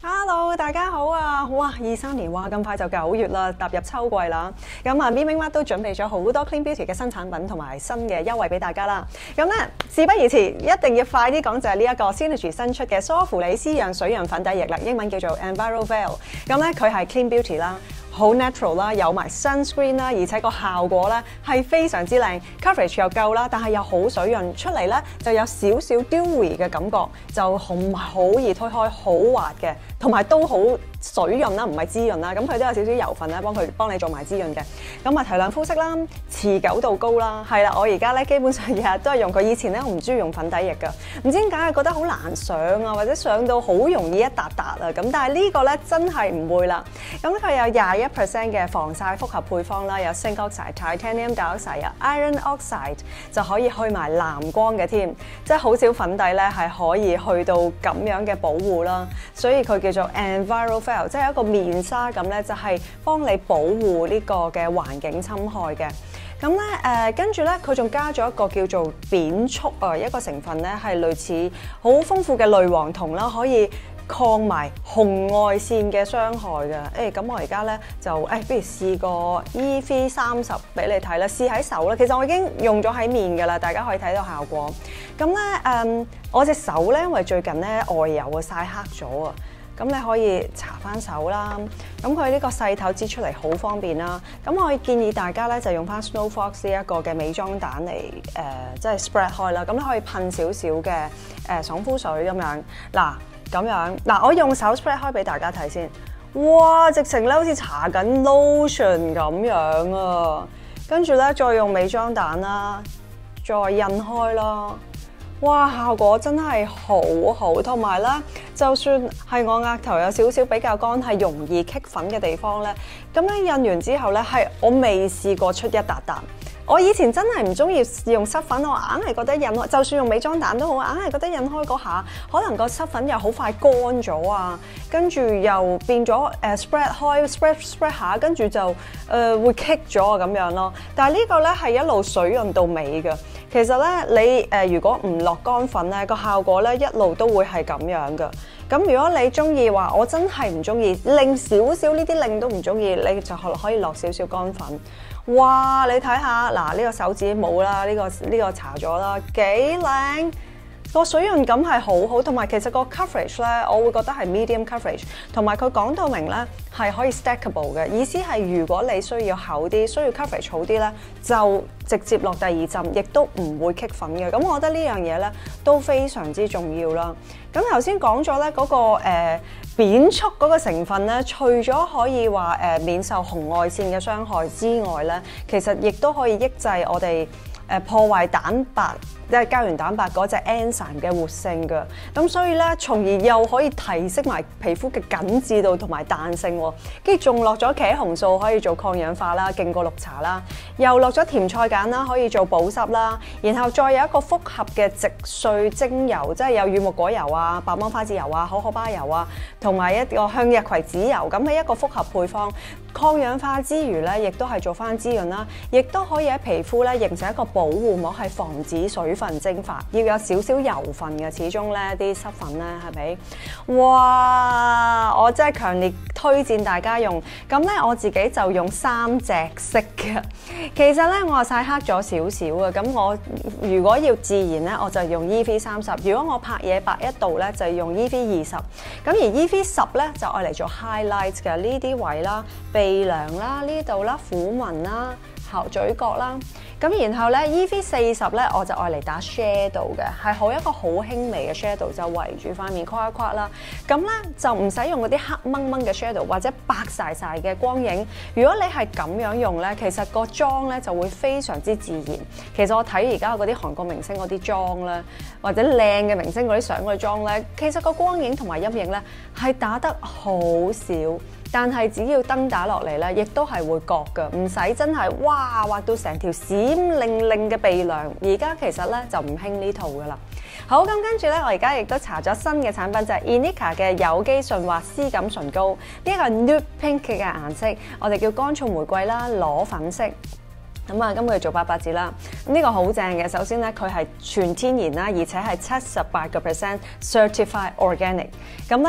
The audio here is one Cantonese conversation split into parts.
Hello， 大家好啊！哇，23年哇咁快就9月啦，踏入秋季啦。咁啊 ，Mi Ming Mat 都準備咗好多 Clean Beauty 嘅新產品同埋新嘅優惠俾大家啦。咁咧，事不宜遲，一定要快啲講就係呢一個 Synergy 新出嘅梳芙莉絲樣水潤粉底液啦，英文叫做 EnviroVelle。咁咧，佢係 Clean Beauty 啦。好 natural 啦，有埋 sunscreen 啦，而且個效果咧係非常之靚 ，coverage 又夠啦，但係又好水潤，出嚟咧就有少少 dewy 嘅感覺，就唔係好易推開，好滑嘅，同埋都好水潤啦，唔係滋潤啦，咁佢都有少少油分咧，幫你做埋滋潤嘅。咁啊提亮膚色啦，持久度高啦，係啦，我而家咧基本上日日都係用佢。以前咧我唔中意用粉底液㗎，唔知點解覺得好難上啊，或者上到好容易一笪笪啊咁，但係呢個咧真係唔會啦。咁佢有21% 嘅防曬複合配方啦，有 Zinc Oxide、Titanium Dioxide、Iron Oxide 就可以去埋藍光嘅添，即係好少粉底咧係可以去到咁樣嘅保護啦，所以佢叫做 EnviroVelle， 即係一個面紗咁咧，就係幫你保護呢個嘅環境侵害嘅。咁咧跟住咧佢仲加咗一個叫做扁促啊，一個成分咧係類似好豐富嘅類黃酮啦，可以抗埋紅外線嘅傷害嘅。咁我而家咧就不如試個 EV30 俾你睇啦，試喺手啦。其實我已經用咗喺面㗎啦，大家可以睇到效果。咁咧我隻手咧，因為最近咧外遊啊曬黑咗啊。咁你可以搽翻手啦，咁佢呢個細頭擠出嚟好方便啦。咁我建議大家咧就用翻 Snow Fox 呢一個嘅美妝蛋嚟即係 spread 開啦。咁你可以噴少少嘅爽膚水咁樣，咁樣我用手 spread 開俾大家睇先。哇，直情咧好似搽緊 lotion 咁樣啊！跟住咧再用美妝蛋啦，再印開啦。哇，效果真係好好，同埋咧，就算係我額頭有少少比較乾，係容易棘粉嘅地方咧，咁樣印完之後咧，係我未試過出一笪笪。我以前真係唔中意用濕粉，我硬係覺得印開，就算用美妝蛋都好，硬係覺得印開嗰下，可能個濕粉又好快乾咗啊，跟住又變咗spread 開 spread 下，跟住就會棘咗啊咁樣咯。但係呢個咧係一路水潤到尾嘅。其實咧，你如果唔落乾粉咧，個效果咧一路都會係咁樣嘅。咁如果你中意話，我真係唔中意，令少少呢啲令都唔中意，你就可以落少少乾粉。哇！你睇下嗱，呢個手指冇啦，呢個搽咗啦，幾靚！個水潤感係好好，同埋其實個 coverage 咧，我會覺得係 medium coverage， 同埋佢講到明咧係可以 stackable 嘅，意思係如果你需要厚啲，需要 coverage 好啲咧，就直接落第二浸，亦都唔會棘粉嘅。咁我覺得呢樣嘢咧都非常之重要啦。咁頭先講咗咧嗰個扁促嗰個成分咧，除咗可以話免受紅外線嘅傷害之外咧，其實亦都可以抑制我哋破壞蛋白，即係膠原蛋白嗰隻 enzyme 嘅活性㗎，咁所以咧，從而又可以提升埋皮膚嘅緊緻度同埋彈性喎，跟住仲落咗茄紅素可以做抗氧化啦，勁過綠茶啦，又落咗甜菜鹼啦，可以做保濕啦，然後再有一個複合嘅植萃精油，即係有乳木果油啊、白芒花籽油啊、可可巴油啊，同埋一個向日葵籽油，咁嘅一個複合配方，抗氧化之餘咧，亦都係做翻滋潤啦，亦都可以喺皮膚咧形成一個保護膜，係防止水分蒸發，要有少少油分嘅，始終咧啲濕粉咧係咪？哇！我真係強烈推薦大家用，咁咧我自己就用3隻色嘅。其實咧我係曬黑咗少少嘅，咁我如果要自然咧，我就用 EV30； 如果我拍嘢白一度咧，就用 EV20。咁而 EV10咧就愛嚟做 highlight 嘅呢啲位啦、鼻梁啦、呢度啦、虎紋啦、後嘴角啦。咁然後咧 EV40咧我就愛嚟打 shadow 嘅，係好一個好輕微嘅 shadow， 就圍住塊面框一框啦。咁咧就唔使用嗰啲黑掹掹嘅 shadow 或者白曬曬嘅光影。如果你係咁樣用咧，其實個妝咧就會非常之自然。其實我睇而家嗰啲韓國明星嗰啲妝咧，或者靚嘅明星嗰啲相嗰啲妝咧，其實個光影同埋陰影咧係打得好少。但係只要燈打落嚟咧，亦都係會覺㗎，唔使真係哇畫到成條閃靈靈嘅鼻梁。而家其實咧就唔興呢套㗎啦。好，咁跟住咧，我而家亦都搽咗新嘅產品，就係 Inika 嘅有機順滑絲感唇膏，呢一個 nude pink 嘅顏色，我哋叫乾燥玫瑰啦，裸粉色。咁啊，今個月做800字啦。呢個好正嘅，首先咧佢係全天然啦，而且係78% certified organic。咁咧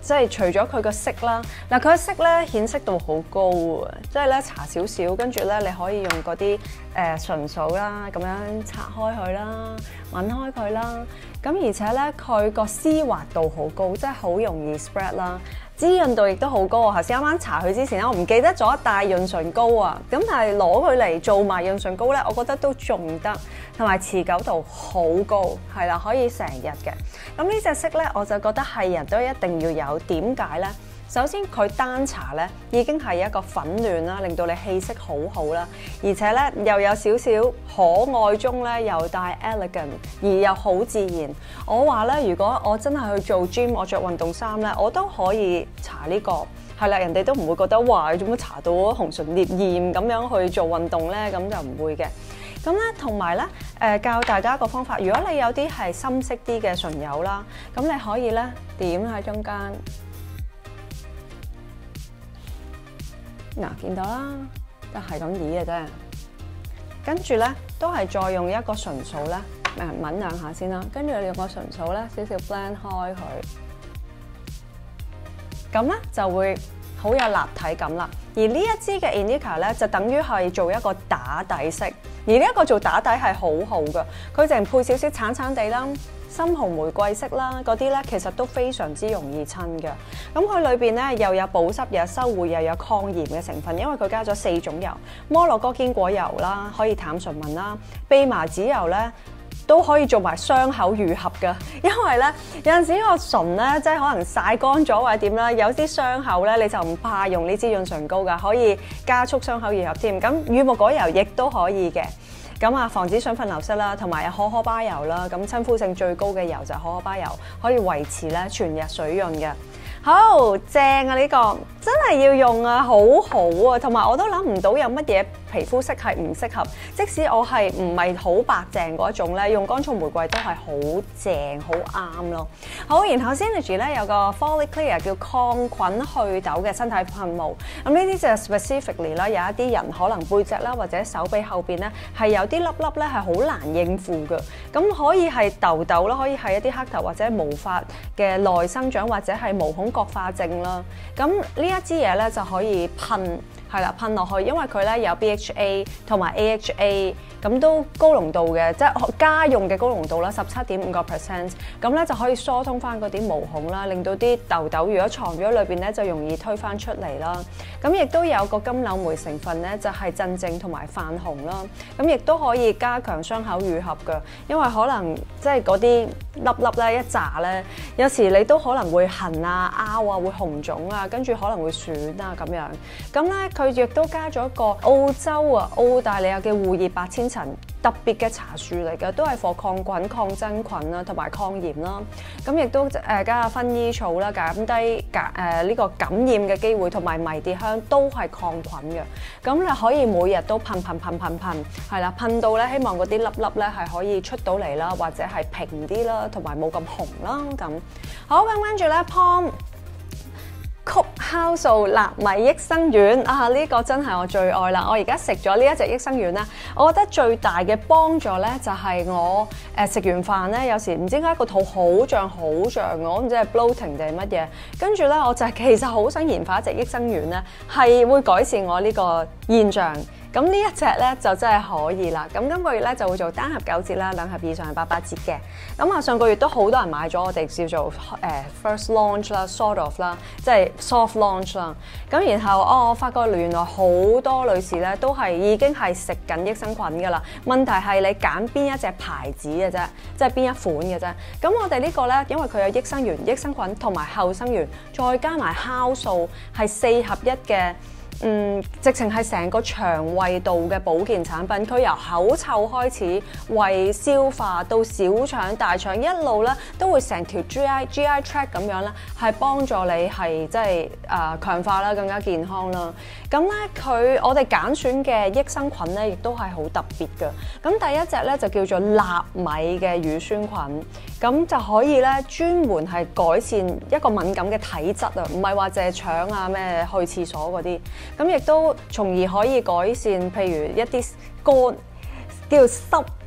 即係除咗佢個色啦，嗱佢個色咧顯色度好高啊，即係咧搽少少，跟住咧你可以用嗰啲純素啦，咁樣拆開佢啦，抿開佢啦，咁而且咧佢個絲滑度好高，即係好容易 spread 啦。滋潤度亦都好高啊！頭先啱啱搽佢之前咧，我唔記得咗帶潤唇膏啊，咁但係攞佢嚟做埋潤唇膏咧，我覺得都仲得，同埋持久度好高，係啦，可以成日嘅。咁呢隻色咧，我就覺得係人都一定要有，點解咧？首先佢單搽咧已經係一個粉嫩啦，令到你氣色好好啦，而且咧又有少少可愛中咧又帶 elegant， 而又好自然。我話咧，如果我真係去做 gym， 我着運動衫咧，我都可以搽呢個，係啦，人哋都唔會覺得哇，你做乜搽到紅唇烈焰咁樣去做運動咧？咁就唔會嘅。咁咧，同埋咧，教大家一個方法，如果你有啲係深色啲嘅唇油啦，咁你可以咧點喺中間。嗱，見到啦，都係咁意嘅啫。跟住咧，都係再用一個唇掃咧，抿兩下先啦。跟住你用個唇掃咧，少少 blend 開佢，咁咧就會好有立體感啦。而呢一支嘅 Inika 咧，就等於係做一個打底色。而呢一個做打底係好好嘅，佢淨配少少橙橙地啦。深紅玫瑰色啦，嗰啲咧其實都非常之容易親嘅。咁佢裏邊咧又有保濕、又有修護、又有抗炎嘅成分，因為佢加咗4種油，摩洛哥堅果油啦，可以淡唇紋啦，蓖麻籽油咧都可以做埋傷口愈合嘅。因為咧有陣時個唇咧即係可能曬乾咗或者點啦，有啲傷口咧你就唔怕用呢支潤唇膏㗎，可以加速傷口愈合添。咁乳木果油亦都可以嘅。咁啊，防止水分流失啦，同埋有可可巴油啦。咁親膚性最高嘅油就係可可巴油，可以維持咧全日水潤嘅。好正啊！呢個真係要用啊，好好啊，同埋我都諗唔到有乜嘢皮膚色係唔適合。即使我係唔係好白淨嗰種咧，用乾燥玫瑰都係好正好啱咯。好，然後 Synergy 咧有個 Follic Clear 叫抗菌祛痘嘅身體噴霧。咁呢啲就 specifically 啦，有一啲人可能背脊啦或者手臂後邊咧係有啲粒粒咧係好難應付嘅。咁可以係痘痘啦，可以係一啲黑頭或者毛髮嘅內生長或者係毛孔角化症啦。咁呢一支嘢咧就可以噴，係啦，噴落去，因為佢咧有 BHA 同埋 AHA， 咁都高濃度嘅，即係家用嘅高濃度啦，17.5%，咁咧就可以疏通翻嗰啲毛孔啦，令到啲痘痘如果藏咗裏邊咧就容易推翻出嚟啦。咁亦都有個金柳梅成分咧，就係鎮靜同埋泛紅啦。咁亦都可以加強傷口愈合嘅，因為可能即係嗰啲粒粒咧一紮咧，有時你都可能會痕啊、拗啊、會紅腫啊，跟住可能會損啊咁樣。咁咧佢亦都加咗一個澳洲啊、澳大利亞嘅護葉白千層特別嘅茶樹嚟嘅，都係防抗菌、抗真菌啦，同埋抗炎啦。咁亦都加下薰衣草啦，減低呢個感染嘅機會，同埋迷迭香都係抗菌嘅。咁你可以每日都噴，係啦，噴到咧希望嗰啲粒粒咧係可以出到嚟啦，或者係平啲啦，同埋冇咁紅啦咁。好，咁跟住咧 POM 曲酵素納米益生丸啊！呢個真係我最愛啦！我而家食咗呢一隻益生丸咧，我覺得最大嘅幫助咧就係我食完飯咧，有時唔知點解個肚好脹，我唔知係 bloating 定係乜嘢，跟住咧我就其實好想研發一隻益生丸咧，係會改善我呢個現象。咁呢一隻咧就真係可以啦。咁今個月咧就會做單盒9折啦，兩盒以上係88折嘅。咁啊上個月都好多人買咗我哋叫做first launch 啦 ，sort of 啦，即係 soft launch 啦。咁然後我發覺原來好多女士咧都係已經係食緊益生菌㗎啦。問題係你揀邊一隻牌子嘅啫，即係邊一款嘅啫。咁我哋呢個咧，因為佢有益生元、益生菌同埋後生元，再加埋酵素，係4合1嘅。直情係成個腸胃道嘅保健產品，佢由口臭開始，胃消化到小腸、大腸一路咧，都會成條 GI tract 咁樣咧，係幫助你係即係強化啦，更加健康啦。咁咧我哋揀選嘅益生菌咧，亦都係好特別嘅。咁第一隻咧就叫做納米嘅乳酸菌，咁就可以咧專門係改善一個敏感嘅體質啊，唔係話淨係腸啊咩去廁所嗰啲。咁亦都從而可以改善，譬如一啲乾叫濕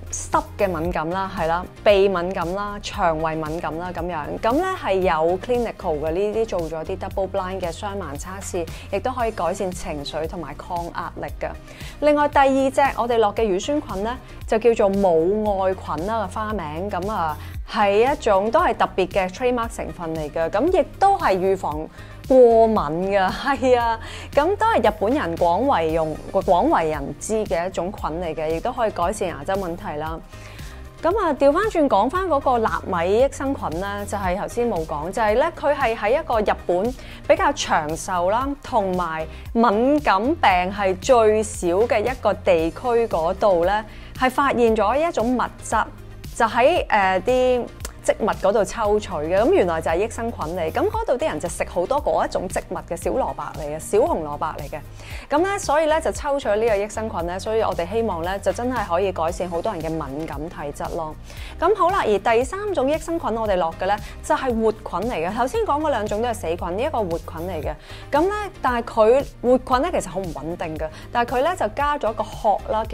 濕嘅敏感啦，係啦，鼻敏感啦，腸胃敏感啦咁樣，咁咧係有 clinical 嘅呢啲做咗啲 double blind 嘅雙盲測試，亦都可以改善情緒同埋抗壓力嘅。另外第二隻我哋落嘅乳酸菌咧就叫做母愛菌啦，個花名咁啊，係一種都係特別嘅 trademark 成分嚟嘅，咁亦都係預防過敏嘅，係啊，咁都係日本人廣為人知嘅一種菌嚟嘅，亦都可以改善牙周問題啦。咁啊，調翻轉講翻嗰個納米益生菌咧，就係頭先冇講，就係咧佢係喺一個日本比較長壽啦，同埋敏感病係最少嘅一個地區嗰度咧，係發現咗一種物質，就喺啲植物嗰度抽取嘅，咁原來就係益生菌嚟。咁嗰度啲人就食好多嗰一種植物嘅小蘿蔔嚟嘅，小紅蘿蔔嚟嘅。咁咧，所以咧就抽取呢個益生菌咧，所以我哋希望咧就真係可以改善好多人嘅敏感體質咯。咁好啦，而第三種益生菌我哋落嘅咧就係活菌嚟嘅。頭先講嗰兩種都係死菌，呢一個活菌嚟嘅。咁咧，但係佢活菌咧其實好唔穩定嘅，但係佢咧就加咗一個殼啦，叫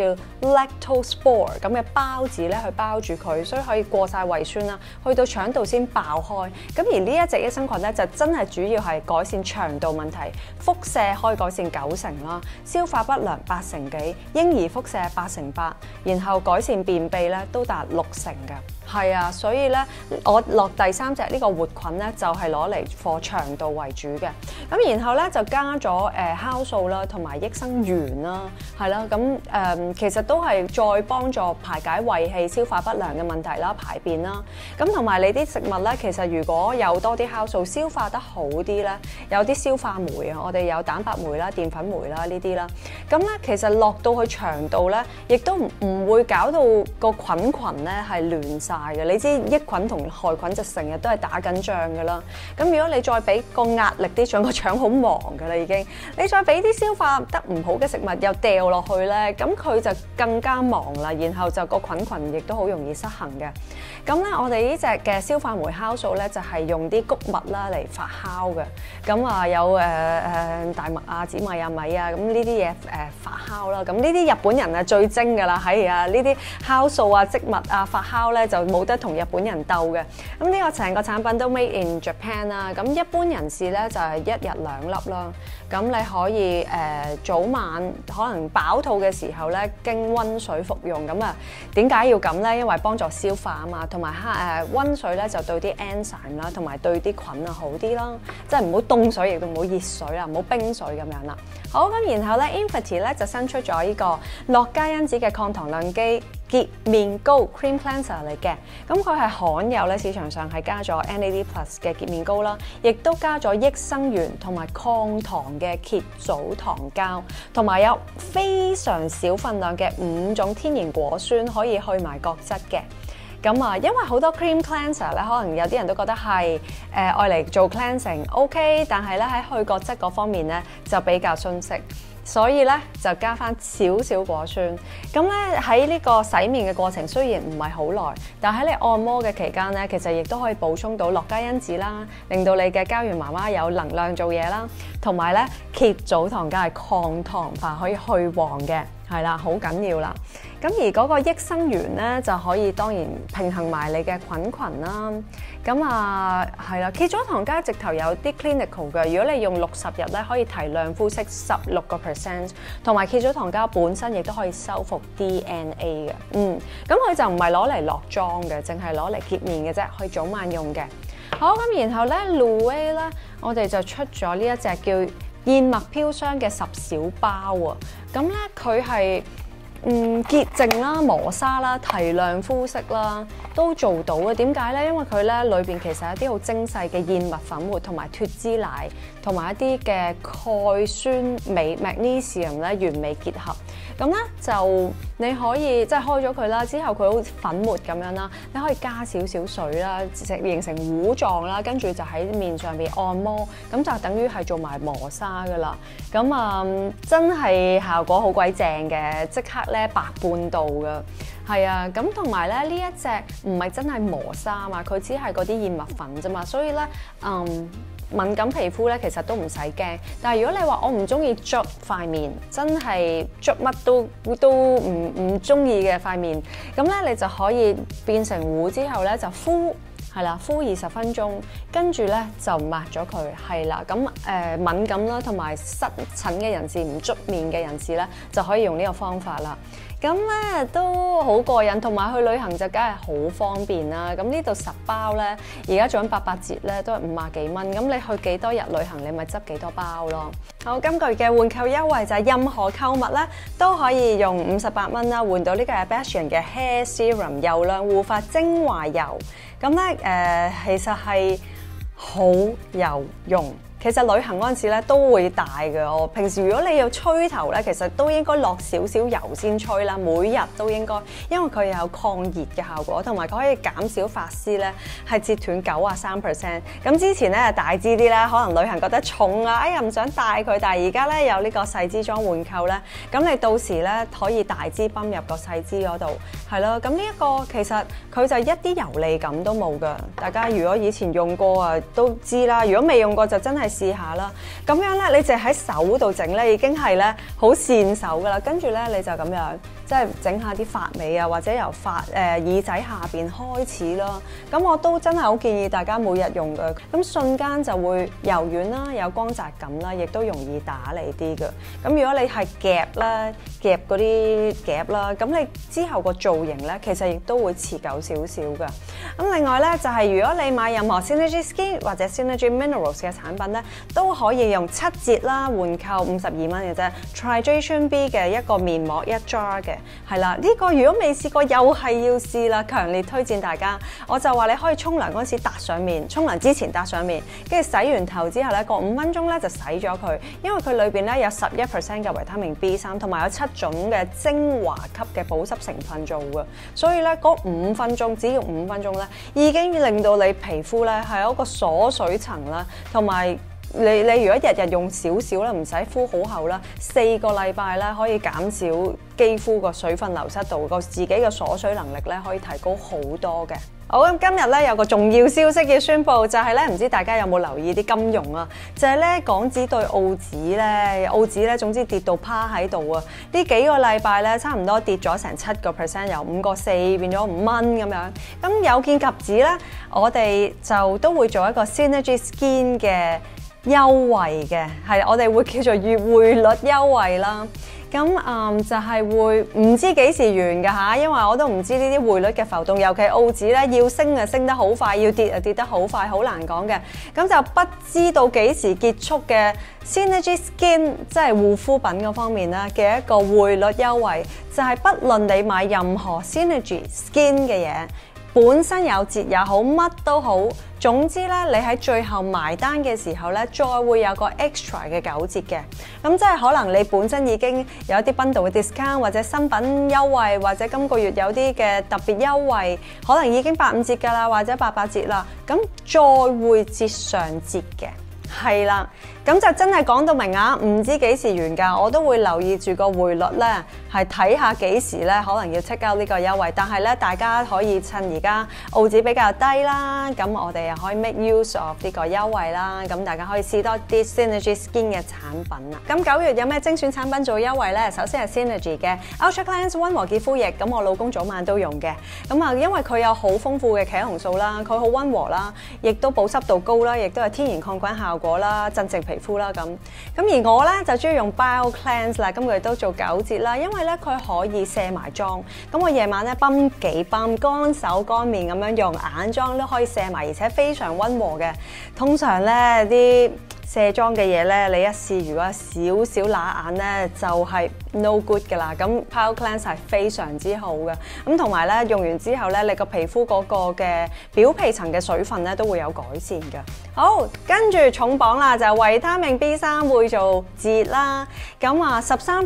lactospore 咁嘅包紙咧去包住佢，所以可以過晒胃酸啦。去到腸道先爆開，咁而呢一隻益生菌咧就真係主要係改善腸道問題，腹瀉可以改善90%啦，消化不良80%幾，嬰兒腹瀉8%，然後改善便秘咧都達60%嘅。係啊，所以咧我落第三隻呢個活菌咧就係攞嚟貨腸道為主嘅，咁然後咧就加咗酵素啦，同埋益生元啦，係啦，咁其實都係再幫助排解胃氣、消化不良嘅問題啦、排便啦，咁同埋你啲食物咧，其實如果有多啲酵素，消化得好啲咧，有啲消化酶啊，我哋有蛋白酶啦、澱粉酶啦呢啲啦，咁咧其實落到去腸道咧，亦都唔會搞到個菌咧係亂晒。你知益菌同害菌就成日都係打緊仗㗎啦。咁如果你再俾個壓力啲腸，個腸好忙㗎啦已經，你再俾啲消化得唔好嘅食物又掉落去咧，咁佢就更加忙啦。然後就個菌亦都好容易失衡嘅。咁咧，我哋呢隻嘅消化酶酵素咧，就係用啲穀物啦嚟發酵嘅。咁啊有大麥啊、紫米啊、米啊，咁呢啲嘢發酵啦。咁呢啲日本人啊最精㗎啦，係啊，呢啲酵素啊、植物啊發酵咧就冇得同日本人鬥嘅。咁呢個成個產品都 made in Japan 啦。咁一般人士咧就係1日2粒啦。咁你可以早晚可能飽肚嘅時候咧，經溫水服用。咁啊點解要咁咧？因為幫助消化啊嘛，同埋溫水咧就對啲 enzyme 啦，同埋對啲菌啊好啲啦。即係唔好凍水，亦都唔好熱水啦，唔好冰水咁樣啦。好，咁然後咧 Infinity 咧就新出咗呢個樂嘉因子嘅抗糖量肌潔面膏 Cream Cleanser 嚟嘅，咁佢係罕有咧，市場上係加咗 NAD+ 嘅潔面膏啦，亦都加咗益生元同埋抗糖嘅蠍藻糖膠，同埋有非常少份量嘅5種天然果酸可以去埋角質嘅。咁啊，因為好多 cream cleanser 咧，可能有啲人都覺得係愛嚟做 cleansing，OK，但係咧喺去角質嗰方面咧就比較遜色。所以咧就加翻少少果酸，咁咧喺呢個洗面嘅過程雖然唔係好耐，但喺你按摩嘅期間咧，其實亦都可以補充到樂嘉因子啦，令到你嘅膠原媽媽有能量做嘢啦，同埋咧蠍藻糖膠係抗糖化，可以去黃嘅，係啦，好緊要啦。咁而嗰個益生元咧就可以當然平衡埋你嘅菌啦。咁啊係啦，蠍藻糖膠直頭有啲 clinical 嘅，如果你用60日咧，可以提亮膚色16%，同埋蠍藻糖膠本身亦都可以修復 DNA 嘅。咁佢就唔係攞嚟落妝嘅，淨係攞嚟潔面嘅啫，可以早晚用嘅。好，咁然後咧 Louis 咧，我哋就出咗呢一隻叫燕麥飄香嘅10小包啊。咁咧佢係潔淨啦、磨砂啦、提亮膚色啦，都做到嘅。點解咧？因為佢咧裏邊其實有一啲好精細嘅燕麥粉末同埋脫脂奶，同埋一啲嘅鈣酸鎂 magnesium 咧完美結合。咁咧就你可以即係開咗佢啦，之後佢好似粉末咁樣啦，你可以加少少水啦，形成糊狀啦，跟住就喺面上邊按摩，咁就等於係做埋磨砂噶啦。咁真係效果好鬼正嘅，即刻咧白半度噶。係啊，咁同埋咧呢一隻唔係真係磨砂嘛，佢只係嗰啲燕麥粉啫嘛，所以咧敏感皮膚咧，其實都唔使驚。但係如果你話我唔中意捽塊面，真係捽乜都唔中意嘅塊面，咁咧你就可以變成糊之後咧就敷。係啦，敷20分鐘，跟住咧就抹咗佢，係啦。咁敏感啦，同埋濕疹嘅人士，唔捽面嘅人士咧，就可以用呢個方法啦。咁咧都好過癮，同埋去旅行就梗係好方便啦。咁呢度10包咧，而家做緊800折咧，都係50幾蚊。咁你去幾多日旅行，你咪執幾多包咯。好，今個月嘅換購優惠就係任何購物咧都可以用58蚊啦，換到呢個 Abstion 嘅 Hair Serum 油亮護髮精華油。咁咧其實係好有用。其實旅行嗰陣時咧都會帶嘅。我平時如果你要吹頭咧，其實都應該落少少油先吹啦。每日都應該，因為佢有抗熱嘅效果，同埋佢可以減少髮絲咧係折斷93%。咁之前咧大支啲咧，可能旅行覺得重啊，哎呀唔想帶佢，但係而家咧有呢個細支裝換購咧，咁你到時咧可以大支泵入個細支嗰度，係咯。咁呢一個其實佢就一啲油膩感都冇㗎。大家如果以前用過啊都知啦，如果未用過就真係試下啦，咁樣咧，你淨喺手度整咧，已經係咧好跣手噶啦。跟住咧，你就咁樣，即係整下啲髮尾啊，或者由耳仔下邊開始啦。咁我都真係好建議大家每日用嘅，咁瞬間就會柔軟啦，有光澤感啦，亦都容易打理啲嘅。咁如果你係夾嗰啲夾啦，咁你之後個造型咧，其實亦都會持久少少嘅。咁另外咧，就係如果你買任何 Synergy Skin 或者 Synergy Minerals 嘅產品咧，都可以用7折啦，換購52蚊嘅啫。Tridration B 嘅一個面膜1 jar 嘅，係啦，呢個如果未試過又係要試啦，強烈推薦大家。我就話你可以沖涼嗰陣時搭上面，沖涼之前搭上面，跟住洗完頭之後咧，過5分鐘咧就洗咗佢，因為佢裏邊咧有11% 嘅維他命 B3，同埋有7種嘅精華級嘅保濕成分做嘅，所以咧嗰5分鐘，只要5分鐘咧，已經令到你皮膚咧係一個鎖水層啦，同埋你如果日日用少少啦，唔使敷好厚啦，4個禮拜咧可以減少肌膚個水分流失度，個自己嘅鎖水能力咧可以提高好多嘅。好，咁今日咧有個重要消息要宣佈，就係咧唔知大家有冇留意啲金融啊？就係咧港紙對澳紙咧，總之跌到趴喺度啊！呢幾個禮拜咧差唔多跌咗成7%，由5個4變咗5蚊咁樣。咁有見及此咧，我哋就都會做一個 Synergy Skin 嘅優惠嘅，係我哋會叫做匯率優惠啦。咁就係會唔知幾時完㗎嚇，因為我都唔知呢啲匯率嘅浮動，尤其澳紙咧要升就升得好快，要跌就跌得好快，好難講嘅。咁就不知道幾時結束嘅 Synergy Skin 即係護膚品嗰方面啦嘅一個匯率優惠，就係不論你買任何 Synergy Skin 嘅嘢，本身有折也好，乜都好，總之咧，你喺最後埋單嘅時候咧，再會有個 extra 嘅9折嘅。咁即係可能你本身已經有一啲 bundle 嘅 discount，或者新品優惠，或者今個月有啲嘅特別優惠，可能已經85折㗎啦，或者800折啦，咁再會折上折嘅。係啦，咁就真係講到明啊！唔知幾時完㗎，我都會留意住個匯率咧，係睇下幾時咧可能要 take out呢個優惠。但係咧，大家可以趁而家澳紙比較低啦，咁我哋又可以 make use of 呢個優惠啦。咁大家可以試多啲 Synergy Skin 嘅產品啦。咁9月有咩精選產品做優惠咧？首先係 Synergy 嘅 Ultra Cleanse 溫和潔膚液，咁我老公早晚都用嘅。咁啊，因為佢有好豐富嘅茄紅素啦，佢好溫和啦，亦都保濕度高啦，亦都係天然抗菌效果啦，鎮靜皮膚啦咁。而我咧就中意用 Bio Cleanse 啦，今個月都做9折啦，因為咧佢可以卸埋妝。咁我夜晚咧泵幾泵，乾手乾面咁樣用，眼妝都可以卸埋，而且非常溫和嘅。通常咧啲卸妝嘅嘢咧，你一試如果少少乸眼咧，就係 no good 㗎啦。咁 Bio Cleanse 係非常之好嘅。咁同埋咧用完之後咧，你個皮膚嗰個嘅表皮層嘅水分咧都會有改善嘅。好，跟住重磅啦，就係維他命 B3 會做折啦。咁啊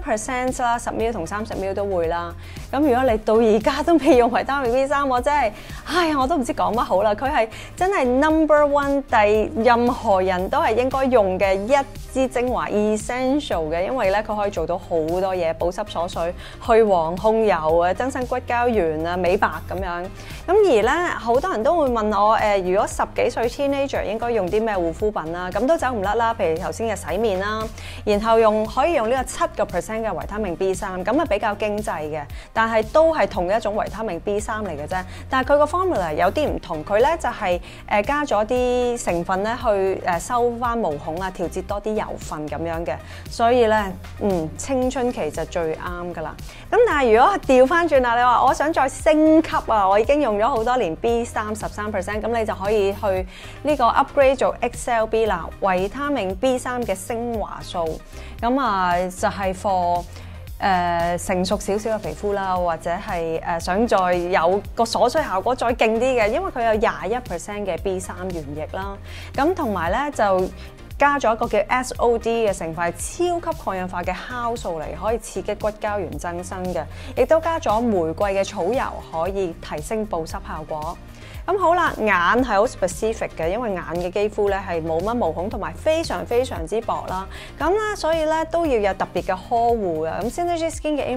13% 啦，10ml 同30ml 都會啦。咁如果你到而家都未用維他命 B3，我真係，我都唔知講乜好啦。佢係真係 number one，任何人都係應該用嘅一支精華 essential 嘅，因為咧佢可以做到好多嘢，保濕鎖水、去黃控油啊、增生骨膠原啊、美白咁樣。咁而咧好多人都會問我如果10幾歲 teenager 應該用啲咩護膚品啦？咁都走唔甩啦，譬如頭先嘅洗面啦，然後可以用呢個7% 嘅維他命 B3，咁啊比較經濟嘅，但係都係同一種維他命 B3嚟嘅啫。但係佢個 formula 有啲唔同，佢咧就係加咗啲成分咧去收翻毛孔啊，調節多啲油分咁樣嘅，所以咧青春期就最啱噶啦。咁但係如果調翻轉啦，你話我想再升級啊，我已經用咗好多年 B3 13%，咁你就可以去呢個 upgrade 做 XLB 啦，維他命 B3 嘅升華素，咁啊就係 for成熟少少嘅皮膚啦，或者係想再有個鎖水效果再勁啲嘅，因為佢有21%嘅 B3 原液啦，咁同埋咧就加咗一個叫 SOD 嘅成分，係超級抗氧化嘅酵素嚟，可以刺激骨膠原增生嘅，亦都加咗玫瑰嘅草油，可以提升保濕效果。咁好啦，眼係好 specific 嘅，因為眼嘅肌膚咧係冇乜毛孔，同埋非常之薄啦。咁咧，所以咧都要有特別嘅呵護嘅。咁 Synergy Skin 嘅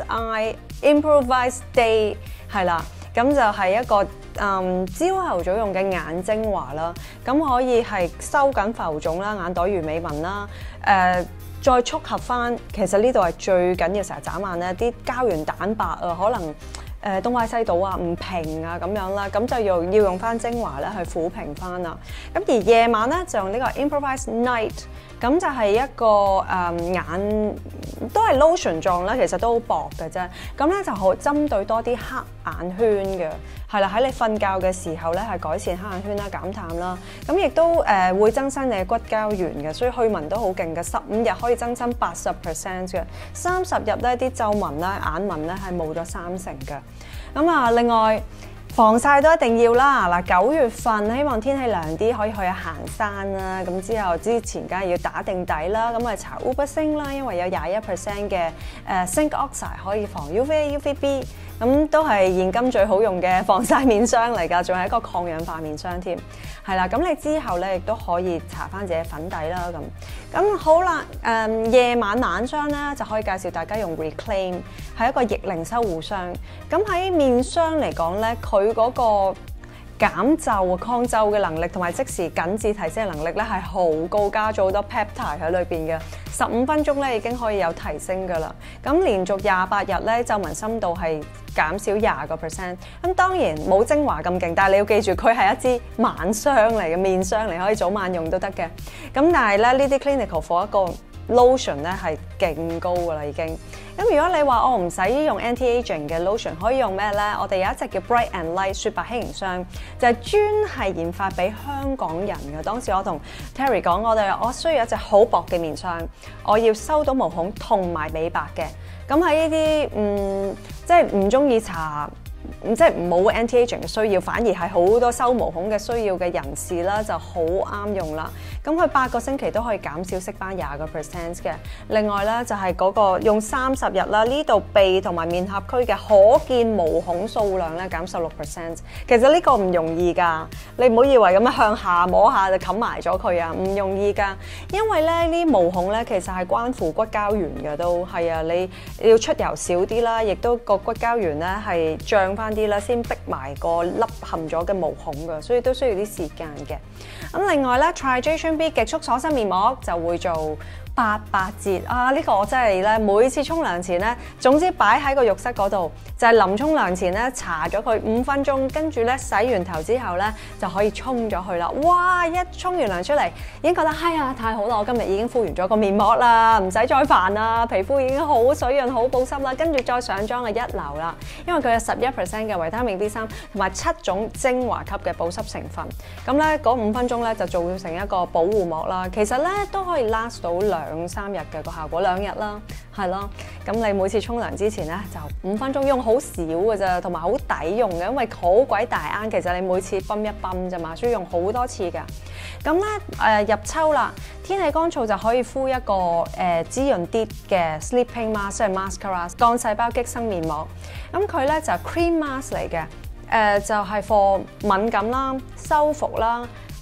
Improvise Day 係啦，咁就係一個朝頭早用嘅眼精華啦。咁可以係收緊浮腫啦、眼袋魚尾紋啦，再束合翻。其實呢度係最緊要，成日眨眼咧啲膠原蛋白啊，可能東歪西倒啊，唔平啊咁樣啦，咁就要用翻精華咧去撫平翻啦。咁而夜晚咧就用呢個 Improvise Night， 咁就係一個眼都係 lotion 狀啦，其實都好薄嘅啫。咁咧就好針對多啲黑眼圈嘅，係啦，喺你瞓覺嘅時候咧係改善黑眼圈啦、減淡啦。咁亦都會增生你嘅骨膠原嘅，所以去紋都好勁嘅。15日可以增生80% 嘅，30日咧啲皺紋咧、眼紋咧係冇咗30%嘅。咁啊，另外防曬都一定要啦。嗱，9月份希望天氣涼啲，可以去下行山啦。咁之前梗係要打定底啦。咁啊，搽 Uber Zinc 啦，因為有21% 嘅Zinc Oxide可以防 UVA、UVB。咁都係現今最好用嘅防曬面霜嚟㗎，仲係一個抗氧化面霜添。係啦，咁你之後咧亦都可以搽翻自己粉底啦。咁好啦，夜晚眼霜咧就可以介紹大家用 Reclaim， 係一個逆齡修護霜。咁喺面霜嚟講咧，佢嗰個減皺、抗皺嘅能力同埋即時緊緻提升嘅能力咧係好高，加咗好多 peptide 喺裏邊嘅。15分鐘咧已經可以有提升㗎啦。咁連續28日咧，皺紋深度係減少20%。咁當然冇精華咁勁，但係你要記住佢係一支晚霜嚟嘅，面霜嚟，可以早晚用都得嘅。咁但係咧呢啲 clinical for 一個 lotion 咧係勁高㗎啦已經。咁如果你話我唔使用 anti-aging 嘅 lotion， 可以用咩咧？我哋有一隻叫 Bright and Light 雪白輕盈霜，就係專係研發俾香港人嘅。當時我同 Terry 講，我需要一隻好薄嘅面霜，我要收到毛孔同埋美白嘅。咁喺呢啲即係唔中意搽。即係冇 anti-aging 嘅需要，反而係好多收毛孔嘅需要嘅人士啦，就好啱用啦。咁佢8個星期都可以減少色斑20%嘅。另外咧就係嗰個用30日啦，呢度鼻同埋面頰區嘅可見毛孔數量咧減16%。其實呢個唔容易㗎，你唔好以為咁樣向下摸下就冚埋咗佢啊，唔容易㗎。因為咧呢啲毛孔咧其實係關乎骨膠原嘅，都係啊，你要出油少啲啦，亦都個骨膠原咧係漲翻啲啦，先逼埋個凹陷咗嘅毛孔㗎，所以都需要啲時間嘅。咁另外咧 Trijation B 極速鎖身面膜就會做88折啊！呢個我真係咧每次沖涼前咧，總之擺喺個浴室嗰度，就係臨沖涼前咧搽咗佢5分鐘，跟住咧洗完頭之後咧就可以沖咗去啦。哇！一沖完涼出嚟已經覺得哎呀太好啦！我今日已經敷完咗個面膜啦，唔使再煩啦，皮膚已經好水潤、好保濕啦。跟住再上妝嘅一流啦，因為佢有11% 嘅維他命 B3 同埋7種精華級嘅保濕成分。咁咧嗰5分鐘咧就做成一個保護膜啦。其實咧都可以 last 到2-3日嘅個效果，2日啦，係咯。咁你每次沖涼之前咧，就5分鐘，用好少嘅咋，同埋好抵用嘅，因為好鬼大啱。其實你每次泵一泵啫嘛，需要用好多次㗎。咁咧入秋啦，天氣乾燥就可以敷一個滋潤啲嘅 sleeping mask， 即係 mascara 幹細胞激生面膜。咁佢咧就 cream mask 嚟嘅，就係 for 敏感啦、修復啦。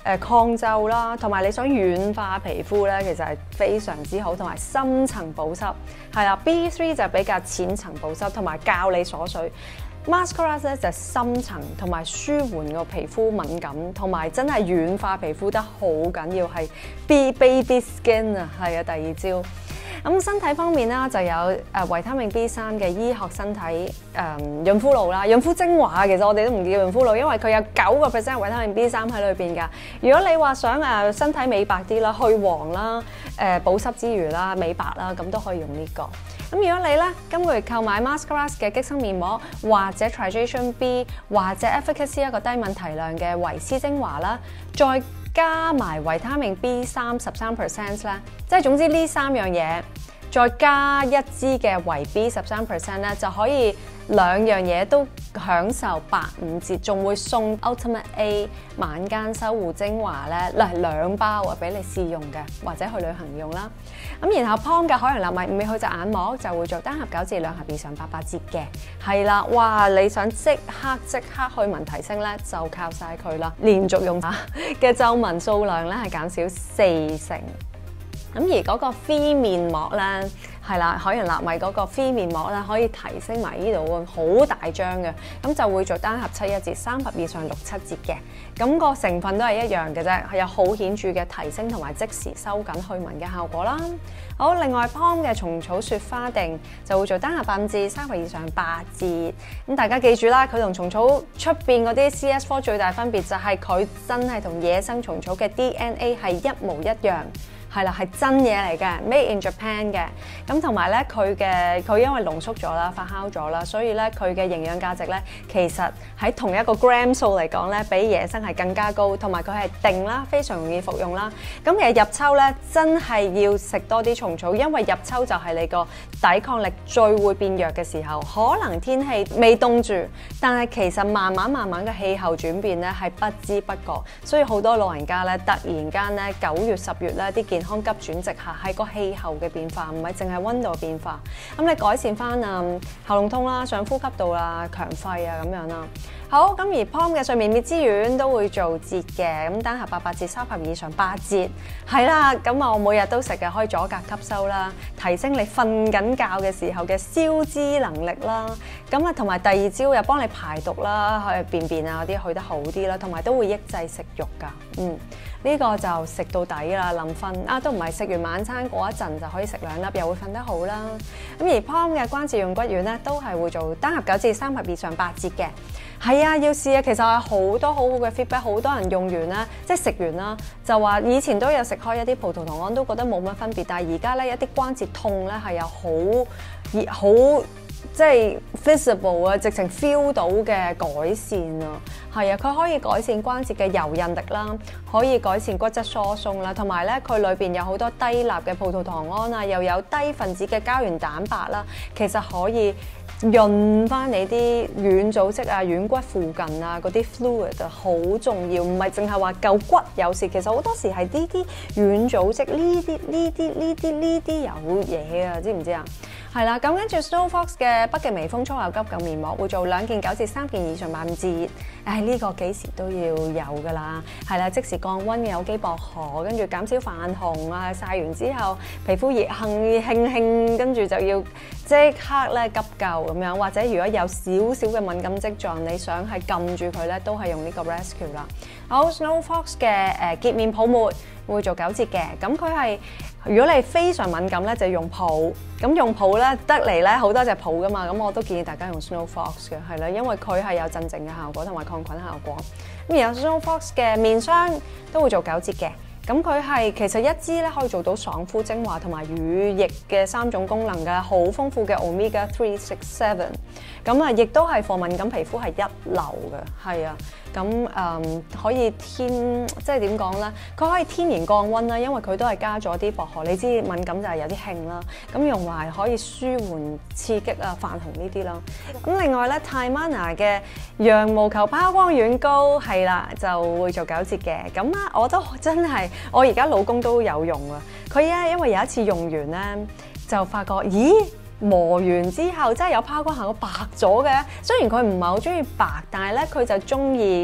抗皺啦，同埋你想軟化皮膚咧，其實係非常之好，同埋深層保濕係啦。B3 就比較淺層保濕，同埋教你鎖水。Mascara 咧就深層同埋舒緩個皮膚敏感，同埋真係軟化皮膚得好緊要，係 baby skin 啊，係啊，第二招。咁身體方面啦，就有維他命 B3 嘅醫學身體潤膚露啦，潤膚精華其實我哋都唔叫潤膚露，因為佢有9% 維他命 B3 喺裏邊㗎。如果你話想身體美白啲啦，去黃啦，保濕之餘啦，美白啦，咁都可以用呢個。咁如果你咧今個月購買 Mascara 嘅激生面膜，或者 Trisation B 或者 Efficacy 一個低敏提亮嘅維 C 精華啦，再加埋維他命 B3 13% 咧，即係總之呢3樣嘢，再加1支嘅維 B 13% 咧，就可以2樣嘢都享受85折，仲會送 Ultimate A 晚間修護精華咧，2包啊，俾你試用嘅，或者去旅行用啦。咁然後 POM 嘅海洋納米5美去隻眼膜就會做單盒9至2盒以上88折嘅，係啦，哇！你想即刻去紋提升咧，就靠晒佢啦，連續用嘅皺紋數量咧係減少40%。咁而嗰個 Free 面膜咧，係啦，海洋納米嗰個 Free 面膜咧，可以提升埋呢度好大張嘅，咁就會做單盒71折，3盒以上67折嘅。咁個成分都係一樣嘅啫，係有好顯著嘅提升同埋即時收緊去紋嘅效果啦。好，另外 POM 嘅蟲草雪花定就會做單盒85折，3盒以上8折。咁大家記住啦，佢同蟲草出邊嗰啲 CS4 最大分別就係佢真係同野生蟲草嘅 DNA 係一模一樣。係啦，係真嘢嚟嘅 ，Made in Japan 嘅。咁同埋咧，佢因為濃縮咗啦、發酵咗啦，所以咧佢嘅營養價值咧，其實喺同一個 gram 數嚟講咧，比野生係更加高。同埋佢係定啦，非常容易服用啦。咁其實入秋咧，真係要食多啲蟲草，因為入秋就係你個抵抗力最會變弱嘅時候。可能天氣未凍住，但係其實慢慢嘅氣候轉變咧係不知不覺。所以好多老人家咧，突然間咧9月10月咧啲健康急轉直下，係個氣候嘅變化，唔係淨係溫度嘅變化。咁你改善翻喉嚨痛啦、上呼吸道啦、強肺啊咁樣啦。好，咁而 POM 嘅睡眠滅之丸都會做折嘅，咁單盒88折，3盒以上8折。係啦，咁我每日都食嘅，可以阻隔吸收啦，提升你瞓緊覺嘅時候嘅消脂能力啦。咁啊，同埋第二招又幫你排毒啦，去便便啊嗰啲去得好啲啦，同埋都會抑制食慾㗎。呢個就食到底啦，臨瞓都唔係食完晚餐過一陣就可以食2粒，又會瞓得好啦。咁而 POM 嘅關節用骨丸咧，都係會做單盒9折，3盒以上8折嘅。係啊，要試啊！其實有好多好好嘅 feedback， 好多人用完啦，即係食完啦，就話以前都有食開一啲葡萄糖胺，都覺得冇乜分別，但係而家咧一啲關節痛咧係有好即係 visible 啊，直情 feel 到嘅改善啊，係啊，佢可以改善關節嘅柔韌力啦，可以改善骨質疏鬆啦，同埋咧佢裏邊有好多低鈉嘅葡萄糖胺啊，又有低分子嘅膠原蛋白啦，其實可以潤翻你啲軟組織啊、軟骨附近啊嗰啲 fluid 啊，好重要，唔係淨係話舊骨有事，其實好多時係呢啲軟組織呢啲有嘢啊，知唔知啊？係啦，咁跟住 Snowfox 嘅北極微風粗厚急救面膜會做2件9折，3件以上85折。呢個幾時都要有㗎啦。係啦，即時降溫嘅有機薄荷，跟住減少泛紅啊，曬完之後皮膚熱興，跟住就要即刻咧急救咁樣，或者如果有少少嘅敏感跡象，你想係撳住佢咧，都係用呢個 Rescue 啦。好 ，Snowfox 嘅潔面泡沫會做9折嘅，咁佢係如果你非常敏感咧，就用泡。咁用泡咧得嚟咧好多隻泡噶嘛，咁我都建議大家用 Snowfox 嘅，係啦，因為佢係有鎮靜嘅效果同埋抗菌效果。咁而有 Snowfox 嘅面霜都會做9折嘅。咁佢係其實一支咧可以做到爽膚精華同埋乳液嘅3種功能嘅，好豐富嘅 Omega 3、6、7。咁啊，亦都係防敏感皮膚係一流嘅，係啊。咁可以即係點講咧？佢可以天然降溫啦，因為佢都係加咗啲薄荷。你知敏感就係有啲興啦，咁用埋可以舒緩刺激啊、泛紅呢啲啦。咁另外咧 Taimana 嘅羊毛球拋光軟膏係啦，就會做9折嘅。咁啊，我都真係我而家老公都有用啊。佢咧因為有一次用完咧，就發覺咦〜磨完之後真係有拋光效果白咗嘅，雖然佢唔係好中意白，但係咧佢就中意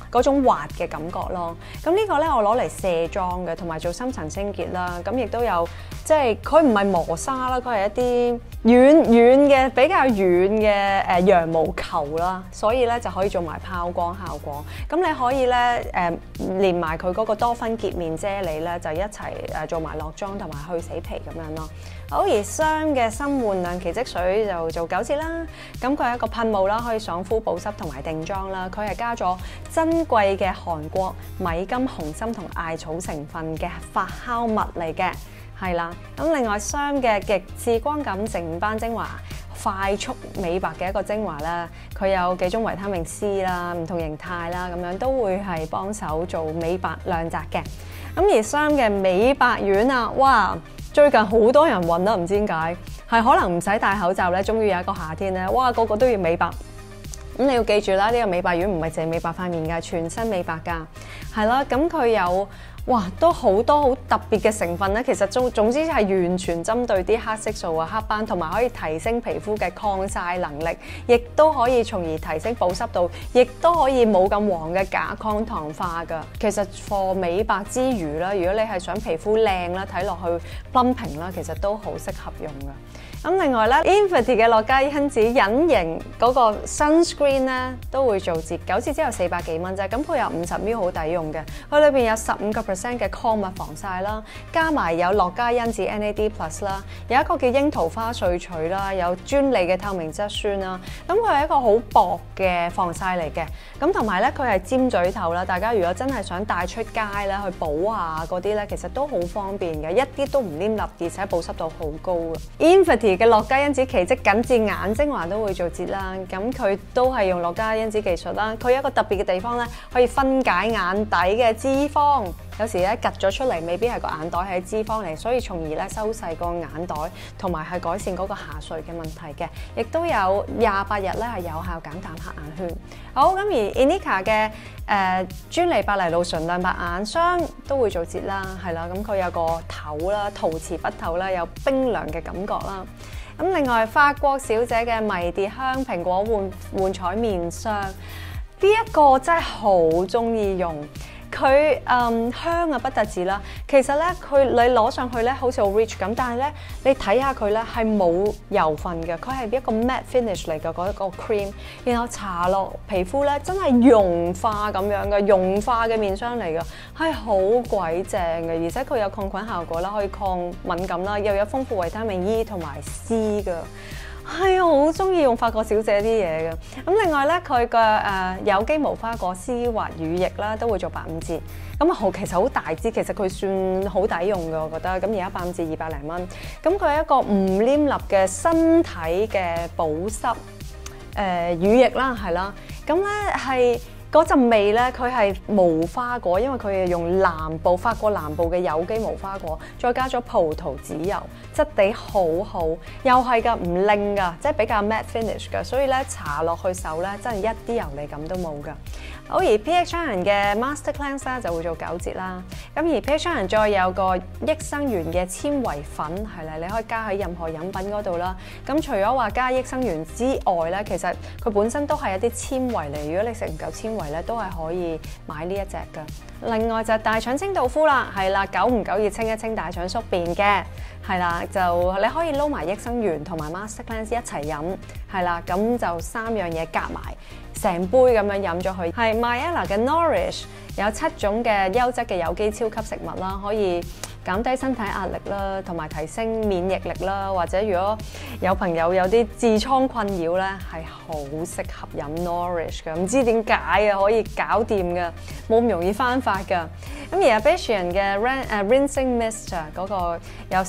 嗰種滑嘅感覺咯。咁呢個咧我攞嚟卸妝嘅，同埋做深層清潔啦。咁亦都有即係佢唔係磨砂啦，佢係一啲軟嘅比較軟嘅羊毛球啦，所以咧就可以做埋拋光效果。咁你可以咧連埋佢嗰個多芬潔面啫喱咧，就一齊做埋落妝同埋去死皮咁樣咯。好，而霜嘅新煥亮奇蹟水就做9折啦。咁佢係一個噴霧啦，可以爽膚保濕同埋定妝啦。佢係加咗珍貴嘅韓國米金紅心同艾草成分嘅發酵物嚟嘅，係啦。咁另外霜嘅極致光感淨斑精華，快速美白嘅一個精華啦。佢有幾種維他命 C 啦，唔同形態啦，咁樣都會係幫手做美白亮澤嘅。咁而霜嘅美白丸啊，哇！最近好多人揾啦，唔知點解，係可能唔使戴口罩咧，終於有一個夏天咧，哇！個個都要美白。咁你要記住啦，呢個美白丸唔係淨係美白塊面㗎，全身美白㗎，係啦。咁佢有都好多好特別嘅成分咧。其實總之係完全針對啲黑色素啊、黑斑，同埋可以提升皮膚嘅抗曬能力，亦都可以從而提升保濕度，亦都可以冇咁黃嘅假抗糖化㗎。其實for美白之餘啦，如果你係想皮膚靚啦，睇落去 plumping 啦，其實都好適合用㗎。咁另外咧 Infinity 嘅樂嘉因子隱形嗰個 sunscreen 咧都會做折，9折之後400幾蚊啫。咁佢有50ml好抵用嘅，佢裏邊有15% 嘅礦物防曬啦，加埋有樂嘉因子 NAD+ 啦，有一個叫櫻桃花萃取啦，有專利嘅透明質酸啦。咁佢係一個好薄嘅防曬嚟嘅，咁同埋咧佢係尖嘴頭啦。大家如果真係想帶出街咧去補下嗰啲咧，其實都好方便嘅，一啲都唔黏立，而且保濕度好高嘅。Infinity 嘅樂嘉因子奇蹟緊緻眼精華都會做折啦，咁佢都係用樂嘉因子技術啦。佢有一個特別嘅地方咧，可以分解眼底嘅脂肪，有時咧趌咗出嚟未必係個眼袋係脂肪嚟，所以從而咧收細個眼袋，同埋係改善嗰個下垂嘅問題嘅。亦都有28日咧係有效減淡黑眼圈。好，咁而 Inika 嘅專利百麗露唇亮白眼霜都會做折啦，係啦。咁佢有個頭啦，陶瓷筆頭啦，有冰涼嘅感覺啦。咁另外法國小姐嘅迷迭香蘋果換彩面霜，呢一個真係好中意用。佢香啊不特止啦，其實咧你攞上去咧好似好 rich 咁，但係咧你睇下佢咧係冇油分嘅，佢係一個 matte finish 嚟嘅嗰個 cream， 然後搽落皮膚咧真係融化咁樣嘅，融化嘅面霜嚟嘅，係好鬼正嘅，而且佢有抗菌效果啦，可以抗敏感啦，又有豐富維他命 E 同埋 C 嘅。係啊，好中意用法國小姐啲嘢嘅。咁另外咧，佢嘅有機無花果絲滑乳液啦，都會做85折。咁其實好大支，其實佢算好抵用嘅，我覺得。咁而家85折200零蚊。咁佢係一個唔黏立嘅身體嘅保濕乳液啦，係啦。咁咧係。嗰陣味咧，佢係無花果，因為佢係用法國南部嘅有機無花果，再加咗葡萄籽油，質地好好，又係㗎，唔拎㗎，即係比較 matte finish 㗎，所以咧搽落去手咧，真係一啲油膩感都冇㗎。好，而 PH Challenge 嘅 Master Cleanser 就會做9折啦。咁而 PH Challenge 再有個益生元嘅纖維粉係啦，你可以加喺任何飲品嗰度啦。咁除咗話加益生元之外咧，其實佢本身都係一啲纖維嚟。如果你食唔夠纖維咧，都係可以買呢一隻㗎。另外就係大腸清道夫啦，係啦，久唔久要清一清大腸宿便嘅，係啦，就你可以撈埋益生元同埋 Master Cleanser 一齊飲，係啦，咁就3樣嘢夾埋。成杯咁樣飲咗佢，係 Miela 嘅 Nourish 有7種嘅優質嘅有機超級食物啦，可以減低身體壓力啦，同埋提升免疫力啦。或者如果有朋友有啲痔瘡困擾咧，係好適合飲 Nourish 嘅，唔知點解啊，可以搞掂嘅，冇咁容易翻發㗎。咁而 Basian 嘅Rinsing Mist 嗰個有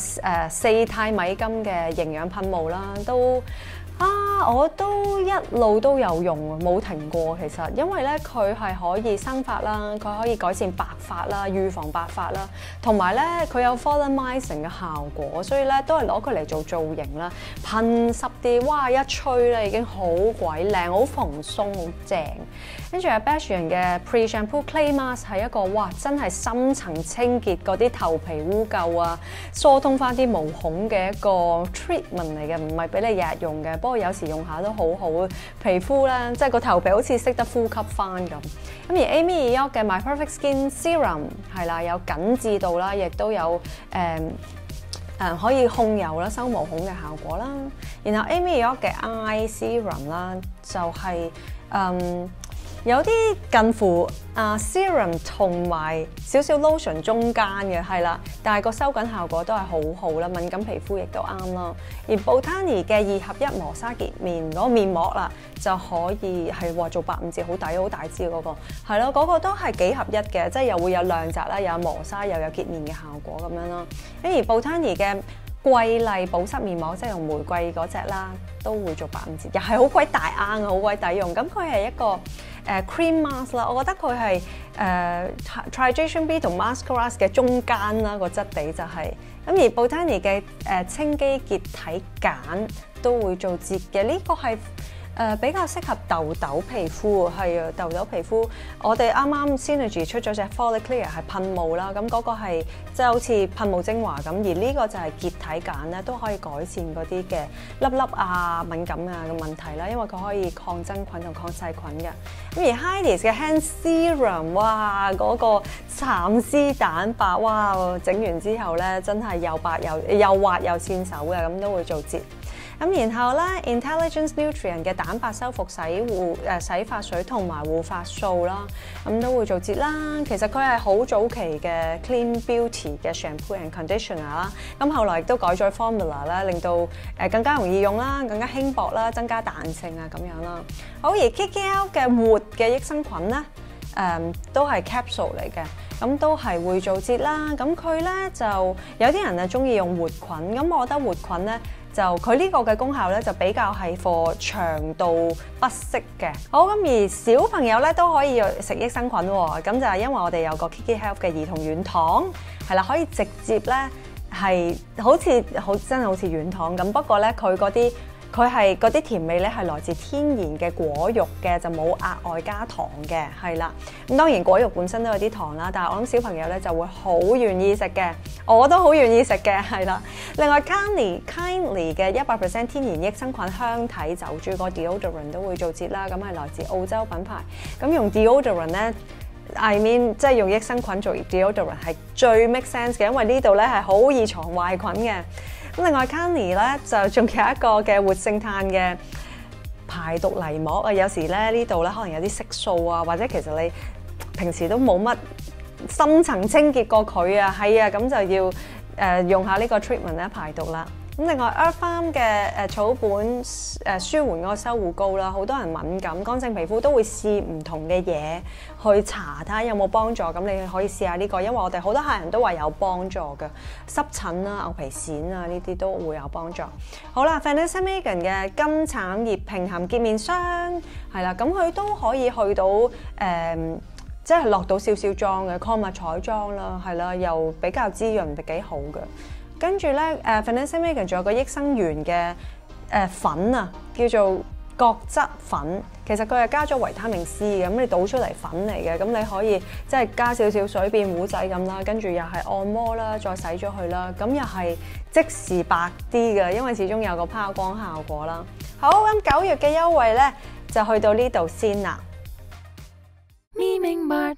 4肽米金嘅營養噴霧啦，都。我都一路都有用，冇停過。其實因為咧，佢係可以生髮啦，佢可以改善白髮啦，預防白髮啦，同埋咧佢有 volumizing 嘅效果，所以咧都係攞佢嚟做造型啦。噴濕啲，哇！一吹咧已經好鬼靚，好蓬鬆，好正。 跟住係 Basham 嘅 Pre-Shampoo Clay Mask 係一個哇真係深層清潔嗰啲頭皮污垢啊，疏通翻啲毛孔嘅一個 treatment 嚟嘅，唔係俾你日日用嘅。不過有時用下都好好，皮膚咧即係個頭皮好似識得呼吸翻咁。咁而 Amy York 嘅 My Perfect Skin Serum 係啦，有緊緻度啦，亦都有可以控油啦、收毛孔嘅效果啦。然後 Amy York 嘅 Eye Serum 啦，就係有啲近乎serum 同埋少少 lotion 中間嘅，係啦，但係個收緊效果都係好好啦，敏感皮膚亦都啱啦。而 Botani 嘅2合1磨砂潔面嗰個面膜啦，就可以係話做8、5折好抵好大支嗰個，係咯，嗰個都係幾合一嘅，即係又會有亮澤啦，又有磨砂又有潔面嘅效果咁樣咯。而 Botani 嘅瑰麗保濕面膜，即係用玫瑰嗰隻啦，都會做8、5折，又係好鬼大啱啊，好鬼抵用。咁佢係一個cream mask 啦，我覺得佢係Tridation B 同 Mascaras 嘅中間啦，個質地就係、是。咁而 Botani 嘅清肌潔體鹼都會做折嘅，呢、這個係比較適合痘痘皮膚，係啊，痘痘皮膚。我哋啱啱 Synergy 出咗隻 Follic Clear 係噴霧啦，咁嗰個係即係好似噴霧精華咁，而呢個就係潔體鹼咧，都可以改善嗰啲嘅粒粒啊、敏感啊嘅問題啦，因為佢可以抗真菌同抗細菌嘅。咁而 Haides 嘅 Hand Serum， 哇，嗰個蠶絲蛋白，哇，整完之後咧真係又白又滑又纖手嘅，咁都會做折。咁然後咧 Intelligence Nutrient 嘅蛋白修復洗髮水同埋護髮素啦，咁都會做折啦。其實佢係好早期嘅 Clean Beauty 嘅 Shampoo and Conditioner 啦，咁後來亦都改咗 formula 啦，令到更加容易用啦，更加輕薄啦，增加彈性啊咁樣啦。好，而 KKL 嘅活嘅益生菌咧，都係 capsule 嚟嘅，咁都係會做折啦。咁佢咧就有啲人中意用活菌，咁我覺得活菌咧，就佢呢個嘅功效咧，就比較係 for 腸道不適嘅。好，咁而小朋友咧都可以食益生菌喎，咁就係因為我哋有個 Kiki Health 嘅兒童軟糖，係啦，可以直接咧係真係好似軟糖咁，不過咧佢係嗰啲甜味咧係來自天然嘅果肉嘅，就冇額外加糖嘅，係啦。咁當然果肉本身都有啲糖啦，但係我諗小朋友咧就會好願意食嘅，我都好願意食嘅，係啦。另外 Kindly 嘅100% 天然益生菌香體酒珠個 deodorant 都會做折啦，咁係來自澳洲品牌。咁用 deodorant 咧，I mean 即係用益生菌做 deodorant 係最 make sense 嘅，因為呢度咧係好易藏壞菌嘅。咁另外 Canny 咧就仲有一個嘅活性炭嘅排毒泥膜啊，有時咧呢度咧可能有啲色素啊，或者其實你平時都冇乜深層清潔過佢啊，係啊，咁就要用下呢個 treatment 咧排毒啦。咁另外 Earthfarm 嘅草本舒緩嗰個修護膏啦，好多人敏感乾性皮膚都會試唔同嘅嘢去查睇下有冇幫助，咁你可以試下呢個，因為我哋好多客人都話有幫助嘅，濕疹啊、牛皮癬啊呢啲都會有幫助。好啦 Vanessa Megan 嘅金橙葉平衡潔面霜係啦，咁佢都可以去到即係落到少少妝嘅礦物彩妝啦，係啦，又比較滋潤，幾好嘅。跟住咧Vanessa Megan 仲有個益生元嘅粉啊，叫做角質粉。其實佢係加咗維他命 C 嘅，咁你倒出嚟粉嚟嘅，咁你可以即係加少少水變糊仔咁啦，跟住又係按摩啦，再洗咗佢啦，咁又係即時白啲嘅，因為始終有個拋光效果啦。好，咁9月嘅優惠咧就去到呢度先啦。你明白